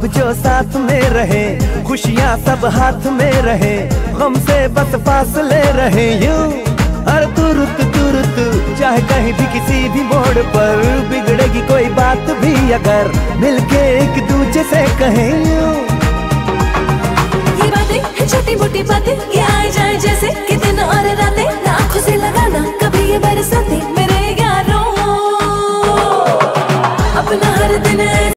सब जो साथ में रहे, खुशियाँ सब हाथ में रहे, हमसे बस फासले रहे यूं हर तुरुत चाहे कहीं भी किसी भी मोड़ पर बिगड़ेगी कोई बात भी अगर मिलके एक दूजे से कहें यूं। ये बातें छोटी मोटी बातें ये आ जाए जैसे